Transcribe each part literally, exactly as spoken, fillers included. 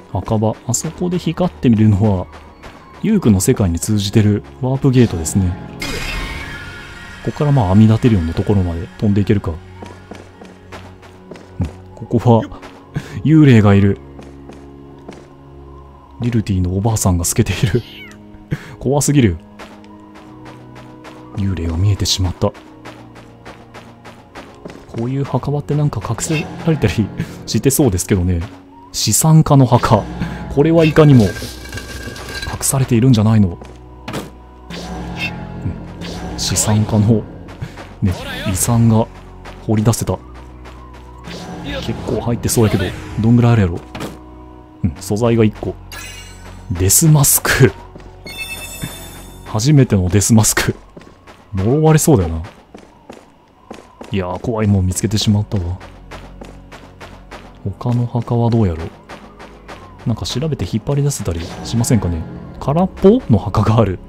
墓場、あそこで光ってみるのはユークの世界に通じてるワープゲートですね。ここからまあ網立てるようなところまで飛んでいけるか。うん、ここは幽霊がいる。リルティのおばあさんが透けている怖すぎる。幽霊が見えてしまった。こういう墓場ってなんか隠せられたりしてそうですけどね。資産家の墓、これはいかにも隠されているんじゃないの。うん、資産家のね、遺産が掘り出せた。結構入ってそうやけど、どんぐらいあるやろ。うん、素材がいっこ。デスマスク初めてのデスマスク。呪われそうだよな。いやー、怖いもん見つけてしまったわ。他の墓はどうやろう。なんか調べて引っ張り出せたりしませんかね。空っぽの墓がある。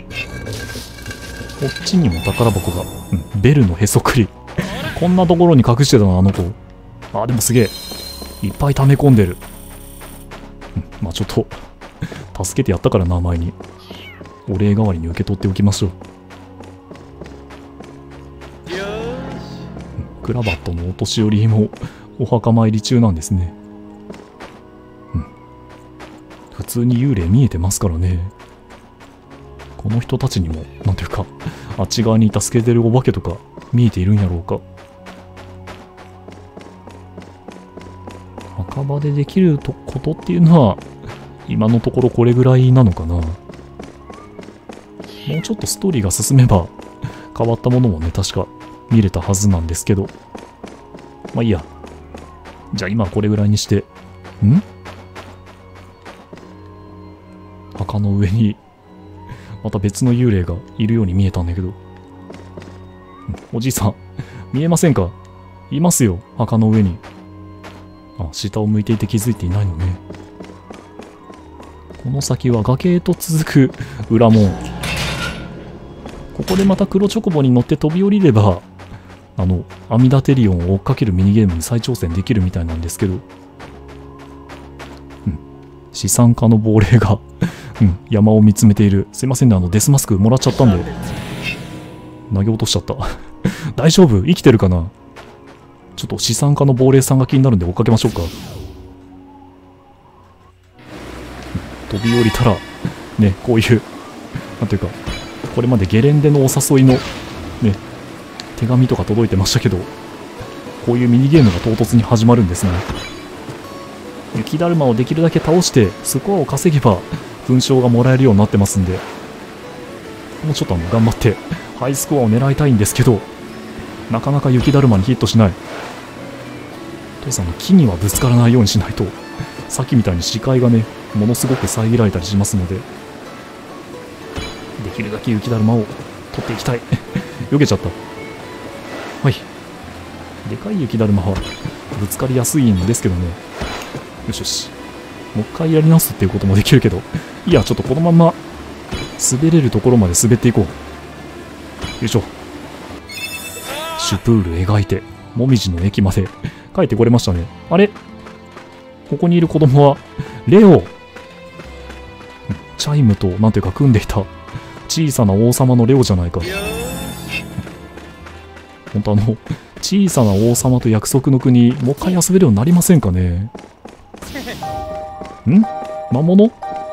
こっちにも宝箱が。うん、ベルのへそくりこんなところに隠してたな、あの子。あ、でもすげえ。いっぱい溜め込んでる。うん、まあちょっと、助けてやったからな、前に。お礼代わりに受け取っておきましょう。クラバットのお年寄りもお墓参り中なんですね。うん。普通に幽霊見えてますからね。この人たちにも、なんていうか、あっち側に助けてるお化けとか見えているんやろうか。墓場でできることっていうのは、今のところこれぐらいなのかな。もうちょっとストーリーが進めば、変わったものもね、確か見れたはずなんですけど。まあいいや。じゃあ今はこれぐらいにして。ん？墓の上に、また別の幽霊がいるように見えたんだけど。おじいさん、見えませんか？いますよ、墓の上に。あ、下を向いていて気づいていないのね。この先は崖へと続く裏門。ここでまた黒チョコボに乗って飛び降りれば、あの、アミダテリオンを追っかけるミニゲームに再挑戦できるみたいなんですけど。うん。資産家の亡霊が、うん、山を見つめている。すいませんね、あの、デスマスクもらっちゃったんで。投げ落としちゃった。大丈夫？生きてるかな？ちょっと資産家の亡霊さんが気になるんで追っかけましょうか。飛び降りたら、ね、こういう、なんていうか、これまでゲレンデのお誘いの、ね、手紙とか届いてましたけど、こういうミニゲームが唐突に始まるんですね。雪だるまをできるだけ倒して、スコアを稼げば、勲章がもらえるようになってますんで、もうちょっとあの、頑張って、ハイスコアを狙いたいんですけど、なかなか雪だるまにヒットしない。父さんの木にはぶつからないようにしないと、さっきみたいに視界がね、ものすごく遮られたりしますので、できるだけ雪だるまを取っていきたい。避けちゃった。はい。でかい雪だるまはぶつかりやすいんですけどね。よしよし。もう一回やり直すっていうこともできるけど、いや、ちょっとこのまま滑れるところまで滑っていこう。よいしょ。シュプール描いて、もみじの駅まで帰ってこれましたね。あれ？ここにいる子供は、レオ。チャイムと、なんていうか組んでいた、小さな王様のレオじゃないか。ほんとあの、小さな王様と約束の国、もう一回遊べるようになりませんかね。ん？魔物？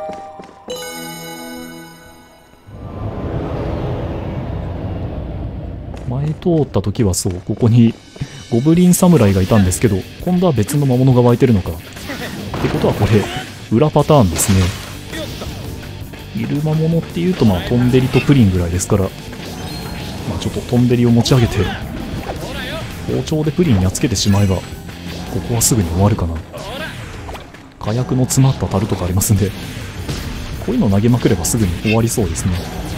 前通った時はそう、ここにゴブリン侍がいたんですけど、今度は別の魔物が湧いてるのか。ってことはこれ、裏パターンですね。いる魔物っていうと、まあ、トンデリとプリンぐらいですから、まあ、ちょっとトンデリを持ち上げて、包丁でプリンやっつけてしまえば、ここはすぐに終わるかな。火薬の詰まった樽とかありますんで、こういうの投げまくればすぐに終わりそうですね。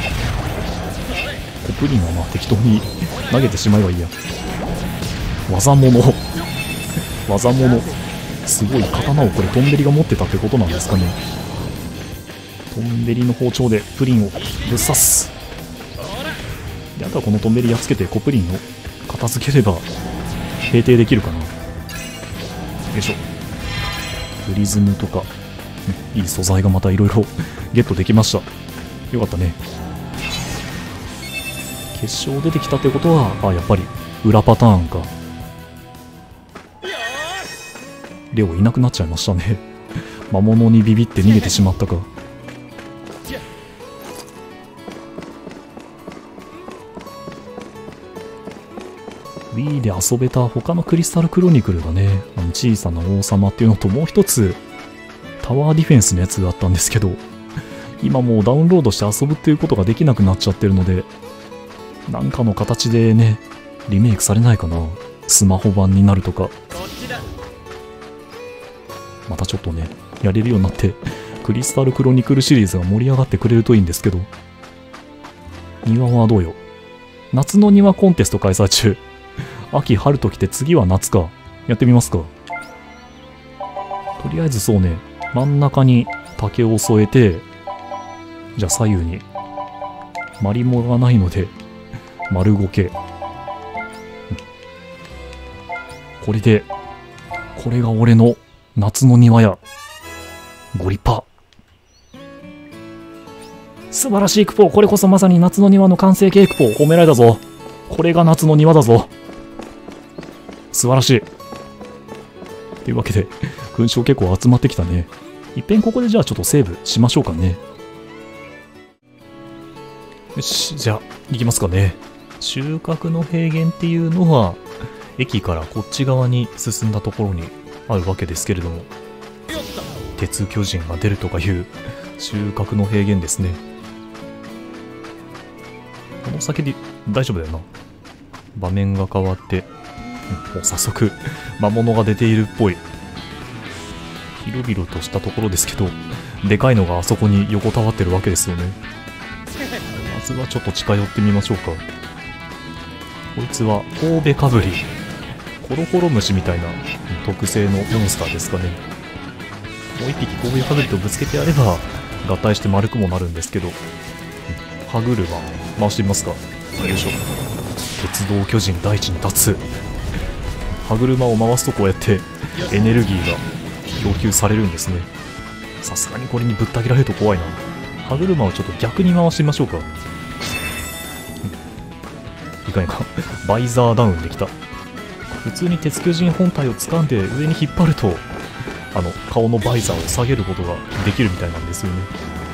プリンはまあ適当に投げてしまえばいいや。技物技物すごい刀をこれトンデリが持ってたってことなんですかね。トンデリの包丁でプリンをぶっ刺す。であとはこのトンデリやっつけてコプリンを片付ければ平定できるかな。よいしょ。プリズムとかいい素材がまたいろいろゲットできました。よかったね。決勝出てきたってことは、あ、やっぱり裏パターンか。レオいなくなっちゃいましたね。魔物にビビって逃げてしまったか。Wii で遊べた他のクリスタルクロニクルがね、あの小さな王様っていうのと、もう一つタワーディフェンスのやつがあったんですけど、今もうダウンロードして遊ぶっていうことができなくなっちゃってるので、なんかの形でね、リメイクされないかな。スマホ版になるとか。またちょっとね、やれるようになって、クリスタルクロニクルシリーズが盛り上がってくれるといいんですけど。庭はどうよ。夏の庭コンテスト開催中。秋、春ときて次は夏か。やってみますか。とりあえずそうね、真ん中に竹を添えて、じゃあ左右に。マリモがないので、丸ごけ。これで、これが俺の夏の庭や。ご立派。素晴らしいクポ。これこそまさに夏の庭の完成形クポ。褒められたぞ。これが夏の庭だぞ。素晴らしい。というわけで、勲章結構集まってきたね。いっぺんここでじゃあちょっとセーブしましょうかね。よし、じゃあ、行きますかね。収穫の平原っていうのは、駅からこっち側に進んだところにあるわけですけれども、鉄巨人が出るとかいう収穫の平原ですね。この先で大丈夫だよな。場面が変わって、もう早速魔物が出ているっぽい。広々としたところですけど、でかいのがあそこに横たわってるわけですよね。まずはちょっと近寄ってみましょうか。こいつは神戸かぶり、コロコロ虫みたいな特製のモンスターですかね。もう一匹神戸かぶりとぶつけてやれば合体して丸くもなるんですけど、歯車回してみますか。よいしょ。鉄道巨人大地に立つ。歯車を回すとこうやってエネルギーが供給されるんですね。さすがにこれにぶった切られると怖いな。歯車をちょっと逆に回してみましょうか。いかんいかん。バイザーダウンできた。普通に鉄巨人本体を掴んで上に引っ張ると、あの顔のバイザーを下げることができるみたいなんですよね。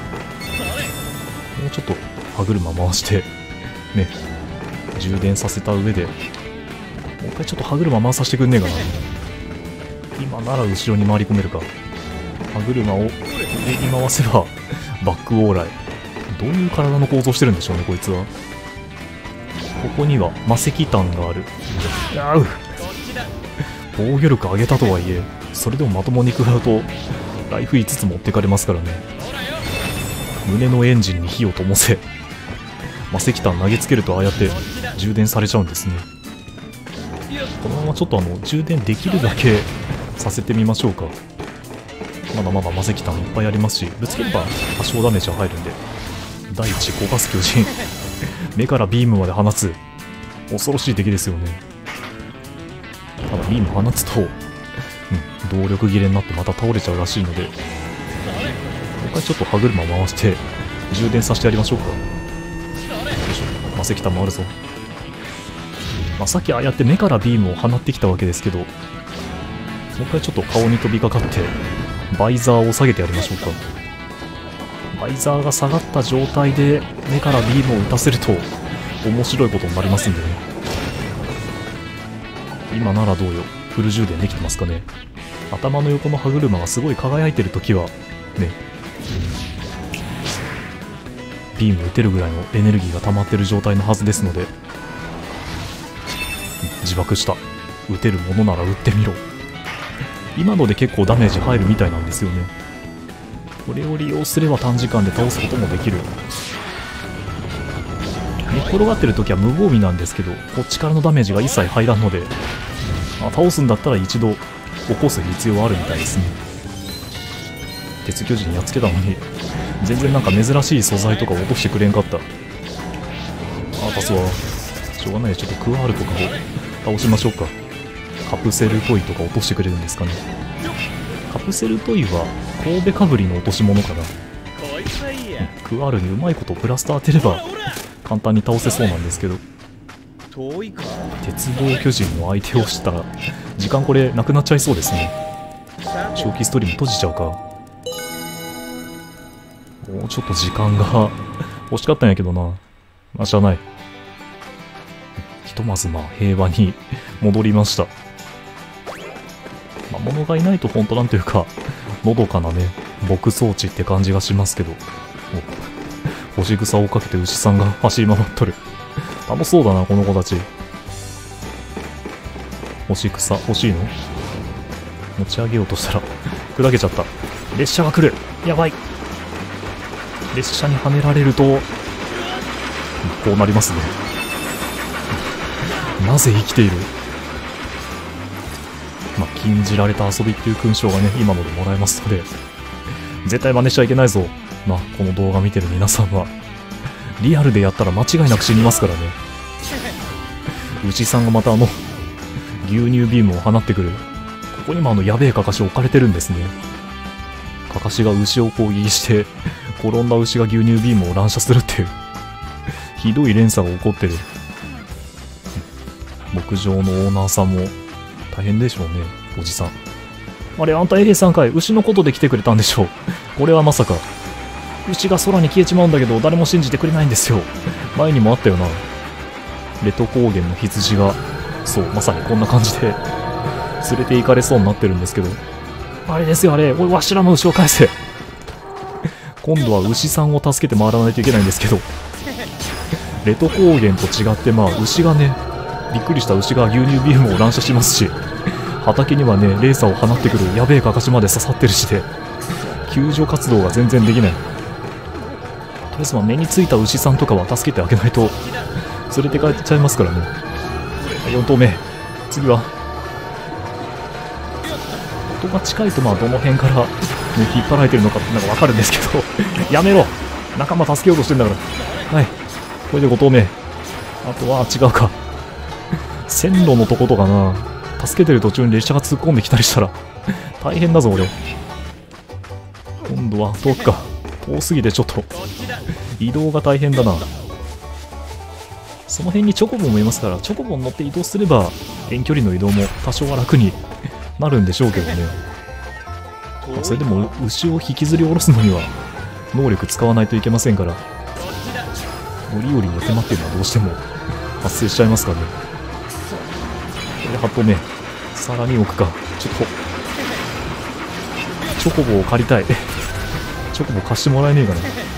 もうちょっと歯車回してね、充電させた上でもう一回ちょっと歯車回させてくんねえかな。今なら後ろに回り込めるか。歯車を上に回せばバックオーライ。どういう体の構造してるんでしょうね、こいつは。ここには魔石炭がある。あう防御力上げたとはいえ、それでもまともに食らうとライフいつつ持ってかれますからね。胸のエンジンに火を灯せ。魔石炭投げつけるとああやって充電されちゃうんですね。このままちょっとあの充電できるだけさせてみましょうか。まだまだ魔石炭いっぱいありますし、ぶつければ多少ダメージは入るんで。第一焦がす巨人目からビームまで放つ。恐ろしい敵ですよね。ただビーム放つと、うん、動力切れになってまた倒れちゃうらしいので、もう一回ちょっと歯車回して充電させてやりましょうか。よいしょ。魔石炭もあるぞ。まあ、さっきああやって目からビームを放ってきたわけですけど、もう一回ちょっと顔に飛びかかってバイザーを下げてやりましょうか。バイザーが下がった状態で目からビームを打たせると面白いことになりますんでね。今ならどうよ。フル充電できてますかね。頭の横の歯車がすごい輝いてるときはね、ビーム打てるぐらいのエネルギーが溜まってる状態のはずですので、自爆した。打てるものなら打ってみろ。今ので結構ダメージ入るみたいなんですよね。これを利用すれば短時間で倒すこともできる。寝っ転がってる時は無防備なんですけど、こっちからのダメージが一切入らんので、あ、倒すんだったら一度起こす必要はあるみたいですね。鉄巨人やっつけたのに全然なんか珍しい素材とか落としてくれんかった。あ、パスはしょうがない。ちょっとクワールとかを倒しましょうか。カプセルトイとか落としてくれるんですかね。カプセルトイは神戸かぶりの落とし物かな。クアールにうまいことブラスター当てれば簡単に倒せそうなんですけど、鉄道巨人の相手をしたら時間これなくなっちゃいそうですね。正気ストリーム閉じちゃうか。もうちょっと時間が欲しかったんやけどな。まあしゃあない。ひとまずまあ平和に戻りました。魔物がいないと本当なんというかのどかなね牧草地って感じがしますけど、干し草をかけて牛さんが走り回っとる。楽しそうだなこの子たち。干し草欲しいの？持ち上げようとしたら砕けちゃった。列車が来る。やばい。列車にはねられるとこうなりますね。なぜ生きている？まあ、禁じられた遊びっていう勲章がね今のでもらえますので、絶対真似しちゃいけないぞ。まあこの動画見てる皆さんはリアルでやったら間違いなく死にますからね。牛さんがまたあの牛乳ビームを放ってくる。ここにもあのやべえかかし置かれてるんですね。かかしが牛を攻撃して転んだ牛が牛乳ビームを乱射するっていうひどい連鎖が起こってる。牧場のオーナーさんも大変でしょうね。おじさん、あれあんたエレさんかい。牛のことで来てくれたんでしょう。これはまさか。牛が空に消えちまうんだけど誰も信じてくれないんですよ。前にもあったよな。レト高原の羊がそうまさにこんな感じで連れて行かれそうになってるんですけど、あれですよあれ。おいわしらの牛を返せ。今度は牛さんを助けて回らないといけないんですけど、レト高原と違ってまあ牛がね、びっくりした牛が牛乳ビームを乱射しますし、畑にはねレーザーを放ってくるやべえかかしまで刺さってるしで、救助活動が全然できない。とりあえずまあ目についた牛さんとかは助けてあげないと連れて帰っちゃいますからね。よん頭目、次は音が近いとまあどの辺から、ね、引っ張られてるのかってのが分かるんですけどやめろ、仲間助けようとしてんだから。はい、これでご頭目。あとは違うか線路のとことかな。助けてる途中に列車が突っ込んできたりしたら大変だぞ俺。今度は遠くか。遠すぎてちょっと移動が大変だな。その辺にチョコボもいますから、チョコボに乗って移動すれば遠距離の移動も多少は楽になるんでしょうけどね。それでも牛を引きずり下ろすのには能力使わないといけませんから、折々の手間っていうのはどうしても発生しちゃいますからね。これではち頭目、さらに奥か。ちょっとチョコボを借りたいチョコボ貸してもらえねえかな。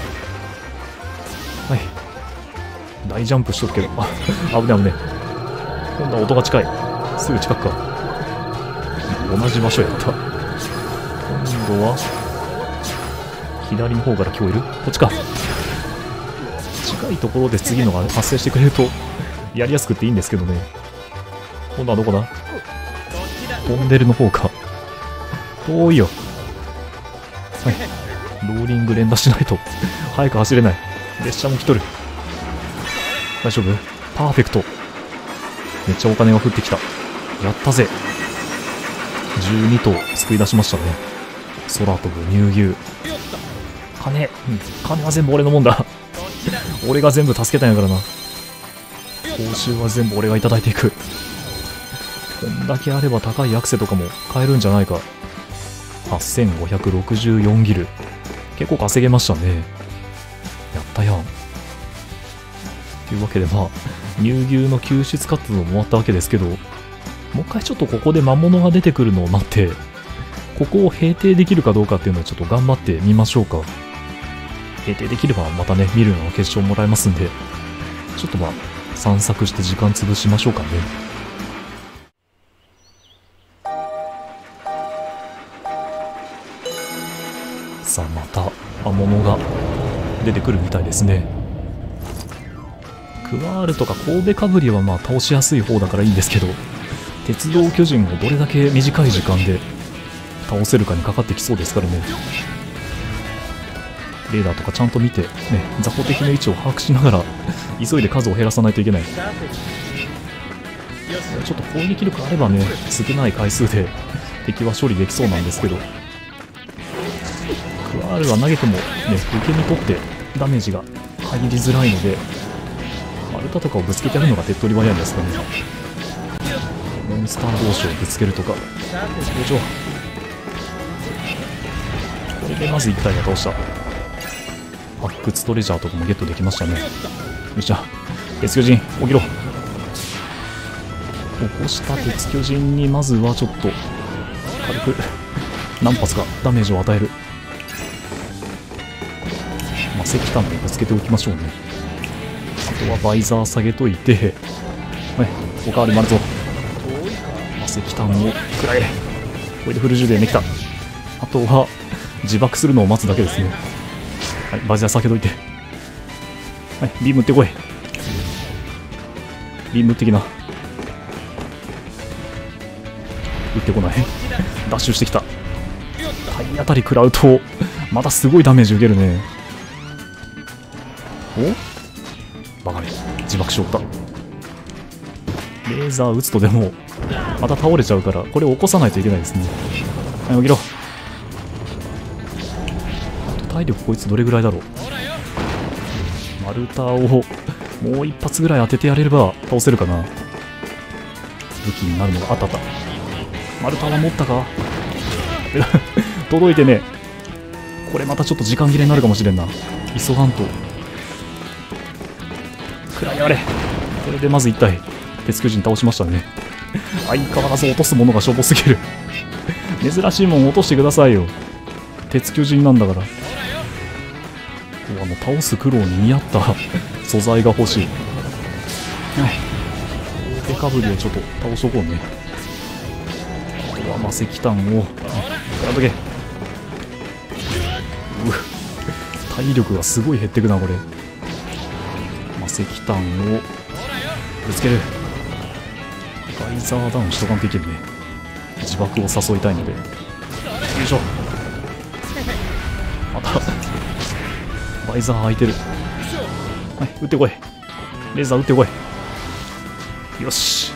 はい、大ジャンプしとくけど、あ、危ね危ね。今度は音が近い。すぐ近くか。同じ場所やった。今度は左の方から聞こえる。こっちか。近いところで次のが発生してくれるとやりやすくていいんですけどね。今度はどこだ。トンネルの方か。遠いよ。はい、ローリング連打しないと早く走れない。列車も来とる。大丈夫？パーフェクト。めっちゃお金が降ってきた。やったぜ。じゅうに頭救い出しましたね。空飛ぶ乳牛。金、うん、金は全部俺のもんだ俺が全部助けたんやからな。報酬は全部俺がいただいていく。こんだけあれば高いアクセとかも買えるんじゃないか。はっせんごひゃくろくじゅうよんギル。結構稼げましたね。やったやん。というわけでまあ乳牛の救出活動も終わったわけですけど、もう一回ちょっとここで魔物が出てくるのを待って、ここを平定できるかどうかっていうのをちょっと頑張ってみましょうか。平定できればまたね、見るのの決勝もらえますんで、ちょっとまあ散策して時間潰しましょうかね。さあまた魔物が出てくるみたいですね。クワールとか神戸かぶりはまあ倒しやすい方だからいいんですけど、鉄道巨人をどれだけ短い時間で倒せるかにかかってきそうですからね。レーダーとかちゃんと見て、ね、雑魚敵の位置を把握しながら急いで数を減らさないといけない。ちょっと攻撃力あればね、少ない回数で敵は処理できそうなんですけど、 アール は投げてもね、受け身取ってダメージが入りづらいので、丸太とかをぶつけてやるのが手っ取り早いんですかね。モンスター同士をぶつけるとか。よいしょ。これでまずいち体が倒した。発掘トレジャーとかもゲットできましたね。よっしゃ。鉄巨人、起きろ。起こした鉄巨人にまずはちょっと軽く何発かダメージを与える。まあ、石炭でぶつけておきましょうね。あとはバイザー下げといて、はい、おかわりもあるぞ。まあ、石炭を食らえ。これでフル充電できた。あとは自爆するのを待つだけですね。はい、バイザー下げといて、はい、ビーム打ってこい。ビーム打ってきな。打ってこない。ダッシュしてきた。体当たり食らうとまたすごいダメージ受けるね。おバカめ、自爆しよった。レーザー撃つとでもまた倒れちゃうから、これを起こさないといけないですね。はい、起きろ。あと体力こいつどれぐらいだろう。丸太をもう一発ぐらい当ててやれれば倒せるかな。武器になるのがあったあった。丸太は持ったか届いてね。これまたちょっと時間切れになるかもしれんな。急がんと。くらいあれ。これでまずいち体鉄巨人倒しましたね。相変わらず落とすものがしょぼすぎる。珍しいもん落としてくださいよ。鉄巨人なんだから。あの倒す苦労に見合った素材が欲しい。デカブリをちょっと倒しとこうね。あとはまあ石炭をやっとけ。う体力がすごい減ってくなこれ。まあ、石炭をぶつける。バイザーダウンしとかんといけるね。自爆を誘いたいので。よいしょ。またバイザー開いてる。はい、撃ってこい。レーザー撃ってこい。よし。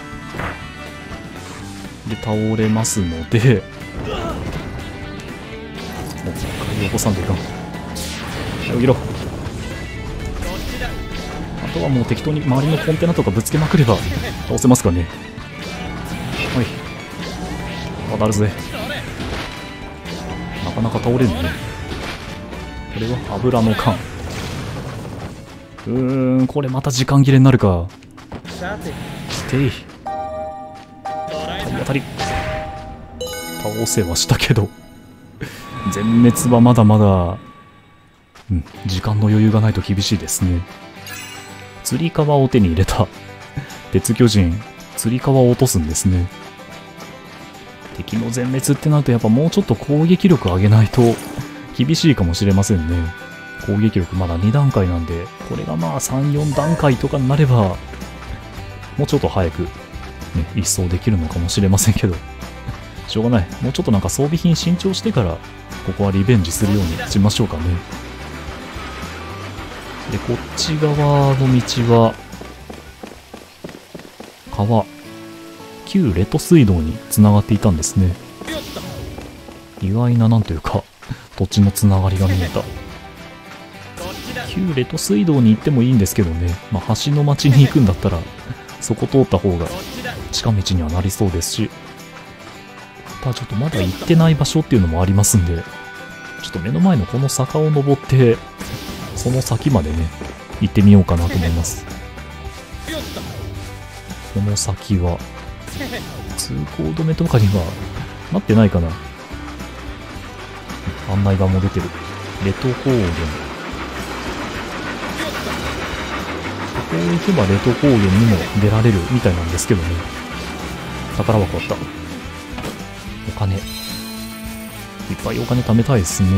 で倒れますので、もう一回起こさんといかん。起きろ。あとはもう適当に周りのコンテナとかぶつけまくれば倒せますかね。はい、当たるぜ。なかなか倒れるね。これは油の缶。うーん、これまた時間切れになるか。てい体当たり倒せはしたけど全滅はまだまだ、うん、時間の余裕がないと厳しいですね。つり革を手に入れた鉄巨人、つり革を落とすんですね。敵の全滅ってなるとやっぱもうちょっと攻撃力上げないと厳しいかもしれませんね。攻撃力まだに段階なんで、これがまあさん、よん段階とかになればもうちょっと早く、ね、一掃できるのかもしれませんけど、しょうがない。もうちょっとなんか装備品新調してからここはリベンジするようにしましょうかね。でこっち側の道は川、旧レト水道につながっていたんですね。意外ななんというか土地のつながりが見えた。旧レト水道に行ってもいいんですけどね、まあ、橋の町に行くんだったらそこ通った方が近道にはなりそうですし、ただちょっとまだ行ってない場所っていうのもありますんで、ちょっと目の前のこの坂を登ってその先までね行ってみようかなと思います。この先は通行止めとかにはなってないかな。案内板も出てる。レト高原、ここ行けばレト高原にも出られるみたいなんですけどね。宝箱あった。お金いっぱいお金貯めたいですね。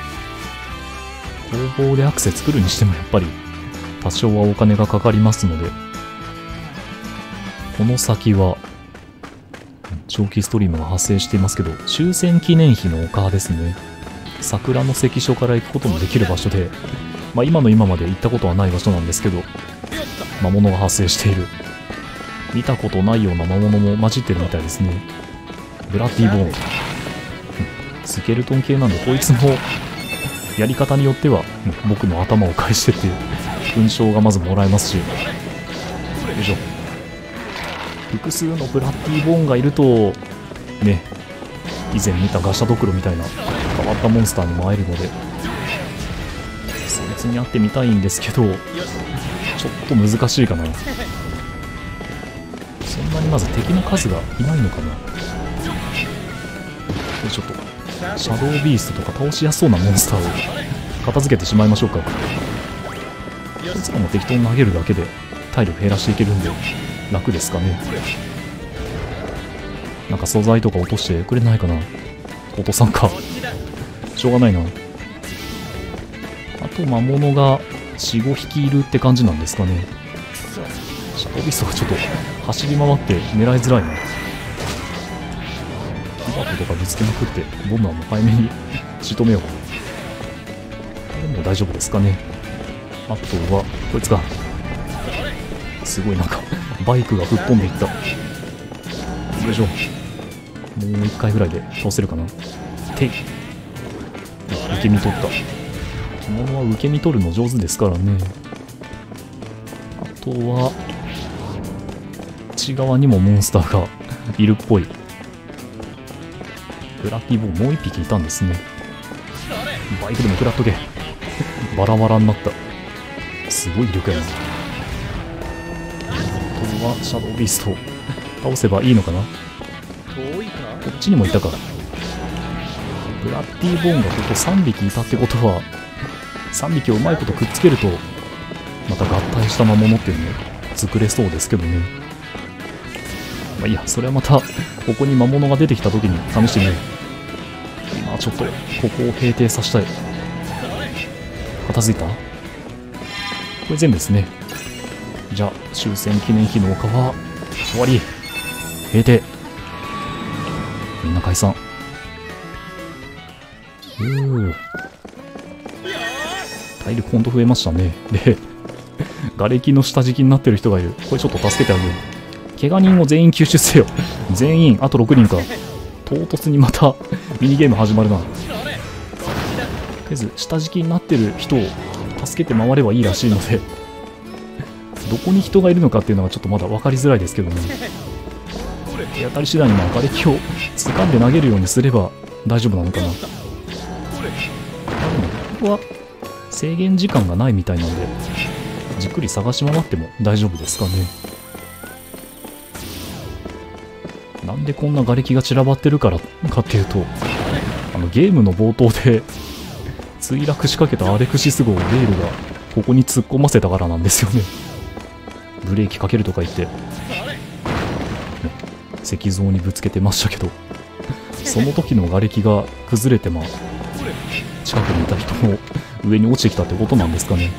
工房でアクセ作るにしてもやっぱり多少はお金がかかりますので、この先は長期ストリームが発生していますけど、終戦記念碑の丘ですね。桜の関所から行くこともできる場所で、まあ、今の今まで行ったことはない場所なんですけど、魔物が発生している。見たことないような魔物も混じってるみたいですね。ブラッディボーン、スケルトン系なんでこいつもやり方によっては、うん、僕の頭を返してっていう勲章がまずもらえますし、よいしょ。複数のブラッディボーンがいるとね、以前見たガシャドクロみたいな変わったモンスターにも会えるので、そいつに会ってみたいんですけど、ちょっと難しいかな。そんなにまず敵の数がいないのかな。ちょっとシャドウビーストとか倒しやすそうなモンスターを片付けてしまいましょうか。こいつらも適当に投げるだけで体力減らしていけるんで楽ですかね。なんか素材とか落としてくれないかな。落とさんか。しょうがないな。あと魔物がよん、ごひきいるって感じなんですかね。シャドウビーストがちょっと走り回って狙いづらいな。キバコとかぶつけまくってボムはもう早めに仕留めよう。でも大丈夫ですかね。あとはこいつか。すごいなんかバイクが吹っ飛んでいった。よいしょ。もういっかいぐらいで倒せるかな。てい、受け身取った。着物は受け身取るの上手ですからね。あとはこっち側にもモンスターがいるっぽい。ブラッディボーンもう一匹いたんですね。バイクでも食らっとけ。バラバラになった。すごい威力やな。あとはシャドウビーストを倒せばいいのかな。こっちにもいたか。ブラッディボーンがここさんびきいたってことは、さんびきをうまいことくっつけるとまた合体した魔物っていうのを作れそうですけどね。まあいいや、それはまたここに魔物が出てきた時に試してみよう。今ちょっとここを平定させたい。片付いた？これ全部ですね。じゃあ終戦記念碑の丘は終わり。閉廷。みんな解散。おお、体力ほんと増えましたね。で瓦礫の下敷きになってる人がいる。これちょっと助けてあげる。怪我人を全員救出せよ。全員あとろくにんか。唐突にまたミニゲーム始まるな。とりあえず下敷きになってる人を助けて回ればいいらしいのでどこに人がいるのかっていうのはちょっとまだ分かりづらいですけどね。手当たり次第に瓦礫を掴んで投げるようにすれば大丈夫なのかな。でもここは制限時間がないみたいなんでじっくり探し回っても大丈夫ですかね。なんでこんな瓦礫が散らばってるからかっていうと、あのゲームの冒頭で墜落しかけたアレクシス号をレールがここに突っ込ませたからなんですよね。ブレーキかけるとか言って、ね、石像にぶつけてましたけど、その時の瓦礫が崩れて、まあ近くにいた人も上に落ちてきたってことなんですかね。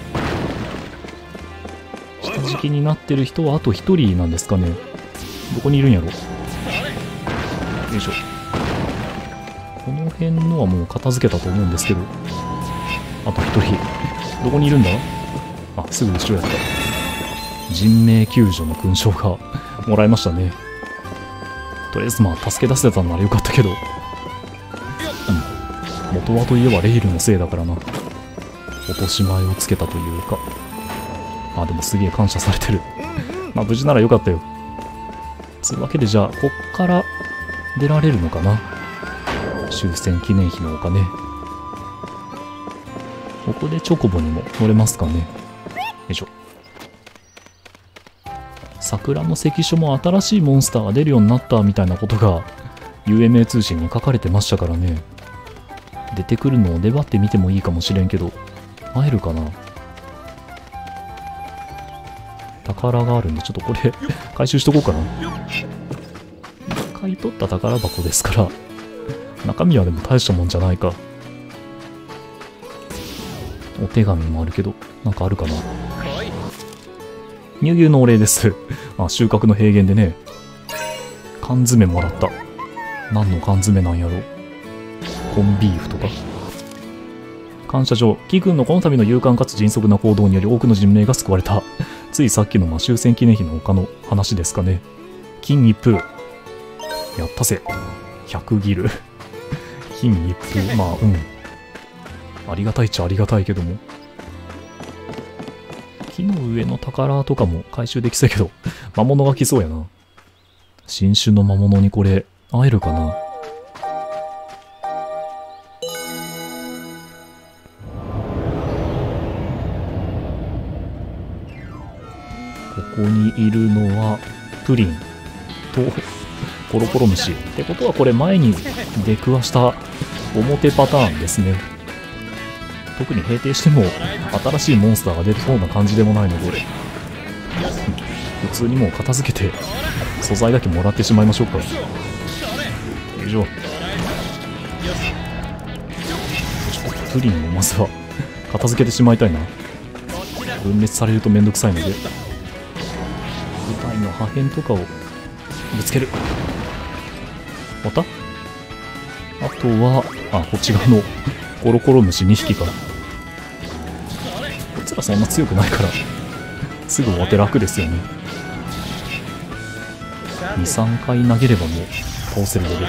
下敷きになってる人はあとひとりなんですかね。どこにいるんやろ。よいしょ。この辺のはもう片付けたと思うんですけど、あとひとりどこにいるんだ。あ、すぐ後ろやった。人命救助の勲章がもらいましたね。とりあえずまあ助け出せたならよかったけど、うん、元はといえばレイルのせいだからな。落とし前をつけたというか、あ、でもすげえ感謝されてる。まあ無事ならよかったよ。そういうわけで、じゃあこっから出られるのかな。終戦記念碑の丘ね。ここでチョコボにも乗れますかね。よいしょ。桜の関所も新しいモンスターが出るようになったみたいなことが ユーエムエー 通信に書かれてましたからね。出てくるのを粘ってみてもいいかもしれんけど、会えるかな。宝があるんでちょっとこれ回収しとこうかな。一回取った宝箱ですから中身はでも大したもんじゃないか。お手紙もあるけどなんかあるかな。乳牛のお礼です。あ、収穫の平原でね、缶詰もらった。何の缶詰なんやろ。コンビーフとか。感謝状。キ君のこの度の勇敢かつ迅速な行動により多くの人命が救われた。ついさっきのまあ終戦記念碑の他の話ですかね。金一封。やったぜ。ひゃくギル。金一封。まあ、うん。 ありがたいっちゃありがたいけども。木の上の宝とかも回収できそうやけど、魔物が来そうやな。新種の魔物にこれ、会えるかな。ここにいるのは、プリンと、コロコロ虫。ってことはこれ前に出くわした表パターンですね。特に閉店しても新しいモンスターが出てそうな感じでもないので、普通にもう片付けて素材だけもらってしまいましょうか。よいしょ。プリンをまずは片付けてしまいたいな。分滅されるとめんどくさいので、舞台の破片とかをぶつける。またあとは、あ、こっち側のコロコロ虫にひきか。こいつらそんな強くないからすぐ終わって楽ですよね。にさんかい投げればもう倒せるレベル。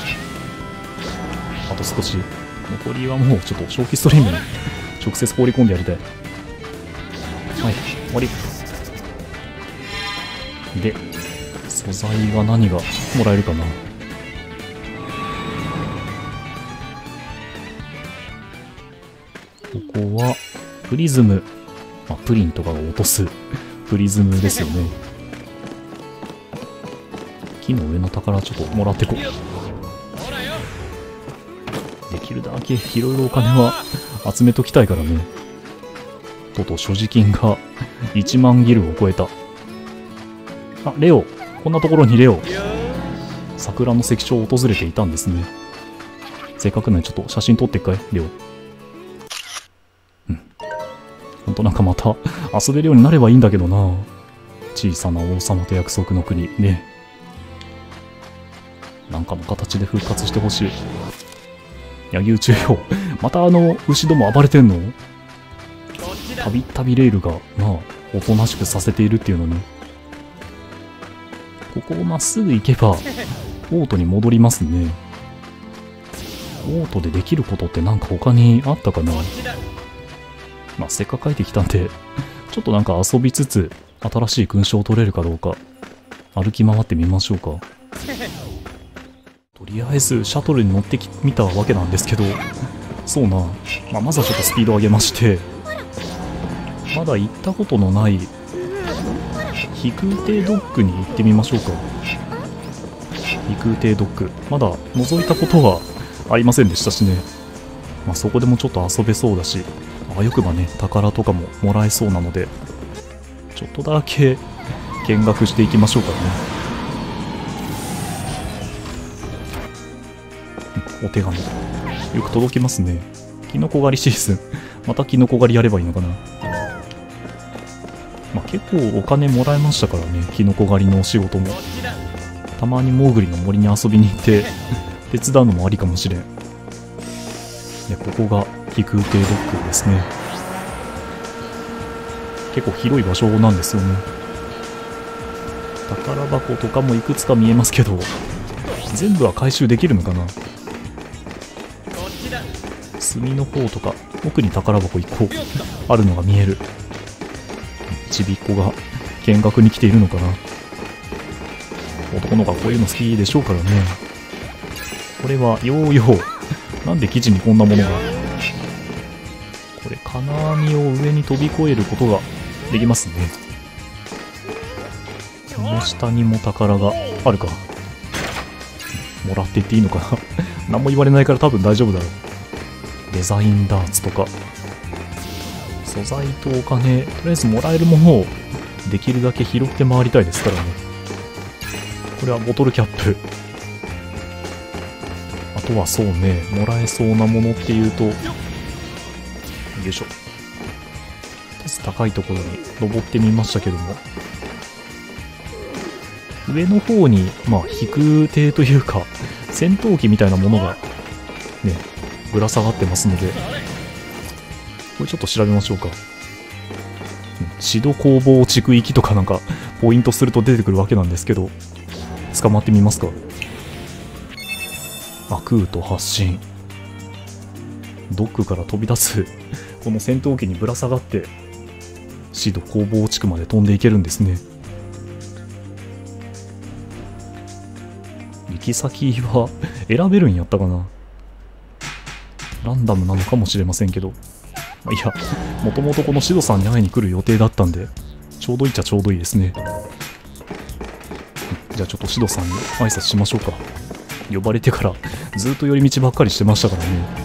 あと少し。残りはもうちょっと正気ストリームに直接放り込んでやりたい。はい、終わり。で、素材が何がもらえるかな。ここはプリズム、まあ、プリンとかを落とすプリズムですよね。木の上の宝ちょっともらってこう。できるだけいろいろお金は集めときたいからね。とうとう所持金がいちまんギルを超えた。あ、レオ、こんなところにレオ。桜の石彫を訪れていたんですね。せっかくなのでちょっと写真撮ってっかい、レオ。ほんとなんかまた遊べるようになればいいんだけどな。小さな王様と約束の国ね。なんかの形で復活してほしい。柳生中よ。またあの牛ども暴れてんの？たびたびレールがなあおとなしくさせているっていうのに。ここをまっすぐ行けばオートに戻りますね。オートでできることってなんか他にあったかな。まあ、せっかく帰ってきたんで、ちょっとなんか遊びつつ、新しい勲章を取れるかどうか、歩き回ってみましょうか。とりあえず、シャトルに乗ってみたわけなんですけど、そうな、まあ、まずはちょっとスピードを上げまして、まだ行ったことのない、飛空艇ドッグに行ってみましょうか。飛空艇ドッグ、まだ覗いたことはありませんでしたしね。まあ、そこでもちょっと遊べそうだし、あよくばね、宝とかももらえそうなので、ちょっとだけ見学していきましょうかね。お手紙。よく届きますね。キノコ狩りシーズン。またキノコ狩りやればいいのかな。まあ、結構お金もらえましたからね、キノコ狩りのお仕事も。たまにモーグリの森に遊びに行って手伝うのもありかもしれん。で、ここが飛空艇ドッグですね。結構広い場所なんですよね。宝箱とかもいくつか見えますけど、全部は回収できるのかな。隅の方とか奥に宝箱いっこあるのが見える。ちびっこが見学に来ているのかな。男の子はこういうの好きでしょうからね。これはヨーヨー。なんで生地にこんなものが。これ金網を上に飛び越えることができますね。この下にも宝があるか。もらっていっていいのかな。何も言われないから多分大丈夫だろう。デザインダーツとか素材とお金、とりあえずもらえるものをできるだけ拾って回りたいですからね。これはボトルキャップ。あとはそうね、もらえそうなものっていうと、よいしょ。高いところに登ってみましたけども、上の方に、まあ、飛空艇というか、戦闘機みたいなものが、ね、ぶら下がってますので、これちょっと調べましょうか。シド工房地区行きとかなんか、ポイントすると出てくるわけなんですけど、捕まってみますか。アクート発進。 ドックから飛び出すこの戦闘機にぶら下がってシド工房地区まで飛んでいけるんですね。行き先は選べるんやったかな。ランダムなのかもしれませんけど、いや、もともとこのシドさんに会いに来る予定だったんで、ちょうどいいっちゃちょうどいいですね。じゃあちょっとシドさんに挨拶しましょうか。呼ばれてからずっと寄り道ばっかりしてましたからね。